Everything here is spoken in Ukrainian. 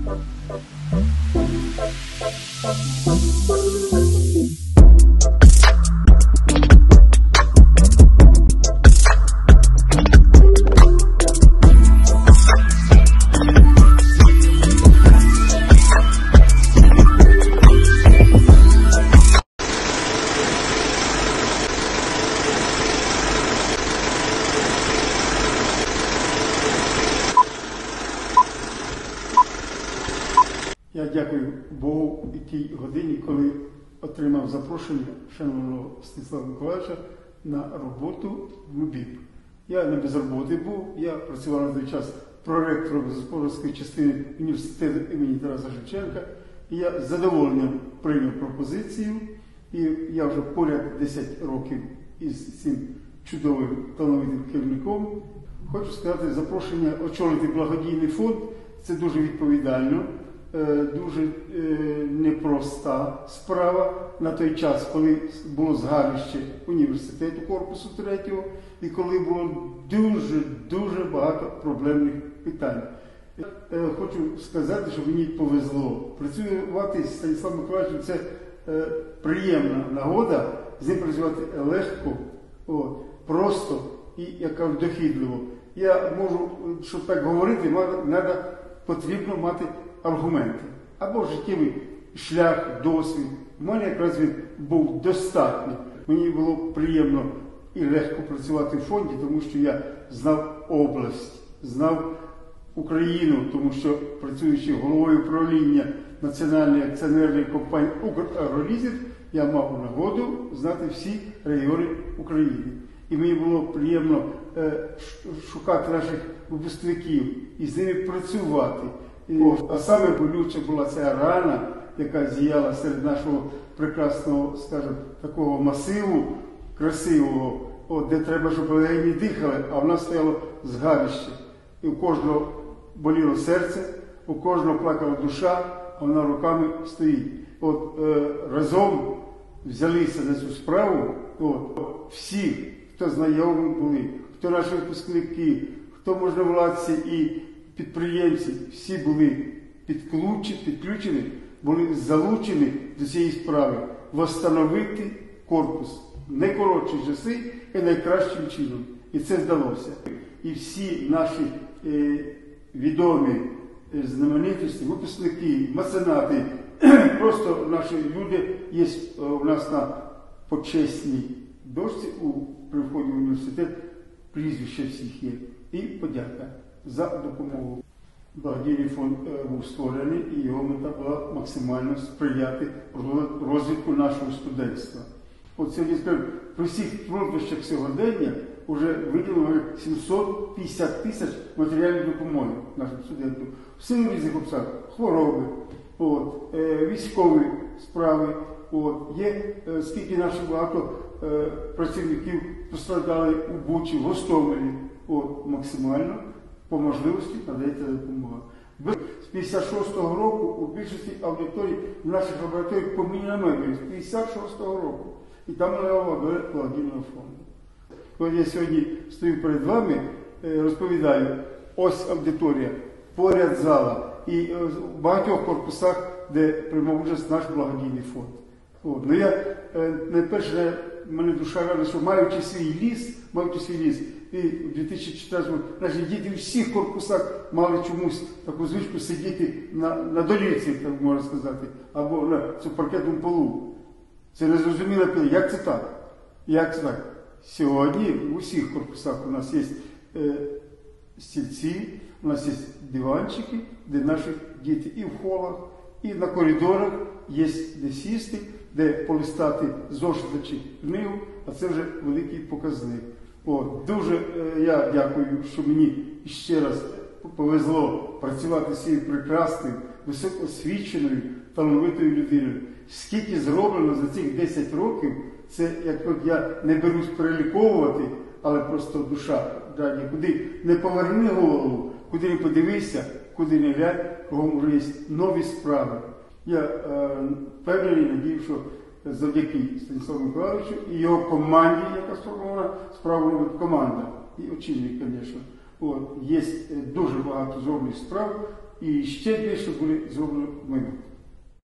Я дякую Богу і тій годині, коли отримав запрошення шановного Станіслава Миколайовича на роботу в УБІП. Я не без роботи був, я працював на той час проректором Запорізької частини університету імені Тараса Шевченка. І я з задоволенням прийняв пропозицію, і я вже поряд 10 років із цим чудовим талановитим керівником. Хочу сказати, запрошення очолити благодійний фонд – це дуже відповідально. Дуже непроста справа на той час, коли було згарище університету корпусу 3-го і коли було дуже багато проблемних питань. Хочу сказати, що мені повезло. Працювати з Станіславом Миколайовичем – це приємна нагода, з ним працювати легко, просто і, як кажу, дохідливо. Я можу, щоб так говорити, потрібно мати аргументи або життєвий шлях, досвід. У мене якраз він був достатній. Мені було приємно і легко працювати в фонді, тому що я знав область, знав Україну, тому що, працюючи головою управління Національної акціонерної компанії «Украгролізів», я мав нагоду знати всі регіони України. І мені було приємно шукати наших випускників і з ними працювати. А саме болюча була ця рана, яка зіяла серед нашого прекрасного, скажімо, такого масиву красивого, де треба, щоб легені дихали, а в нас стояло згарище. І у кожного боліло серце, у кожного плакала душа, а вона руками стоїть. Разом взялися за цю справу, всі, хто знайомі були, хто наші випускники, хто можновладці і підприємці, всі були підключені, були залучені до цієї справи. Восстановити корпус в найкоротші часи і найкращим чином. І це вдалося. І всі наші відомі знаменитості, випускники, меценати, просто наші люди є у нас на почесній дошці при вході в університет, прізвища всіх є. І подяка за допомогу. Благодійний фонд був створений, і його мета була максимально сприяти розвитку нашого студентства. Сьогодні, при всіх труднощах сьогодення вже виділено 750 тисяч матеріальної допомоги нашим студентам. В силу різних обставин, хвороби, військові справи. Є, скільки наших багато працівників постраждали у Бучі, в Гостомелі. Максимально по можливості надається допомога. З 56-го року у більшості аудиторій в наших лабораторіях поміняна мебель. З 56-го року. І там належала до благодійного фонду. Коли я сьогодні стою перед вами, розповідаю, ось аудиторія, поряд зала і в багатьох корпусах, де приймав участь наш благодійний фонд. Найперше, мене душа рада, що маючи свій ліс, і в 2014 році наші діти в всіх корпусах мали чомусь таку звичку сидіти на долівці, так можна сказати, або на цьому паркетному полу. Це незрозуміло, як це так? Як це так? Сьогодні в усіх корпусах у нас є стільці, у нас є диванчики, де наші діти і в холах, і на коридорах є де сісти, де полистати зошити чи книгу, а це вже великий показник. Дуже я дякую, що мені ще раз повезло працювати з цією прекрасною, високоосвіченою, талановитою людиною. Скільки зроблено за цих 10 років, це, як я не берусь переліковувати, але просто душа. Куди не поверни голову, куди не подивися, куди не глянь, кругом вже є нові справи. Я впевнений, надію, що завдяки Станіславу Миколайовичу і його команді, яка сформована, справу робить команда. І очільник, звісно. Є дуже багато зроблених справ. і ще більше буде зроблено в майбутньому.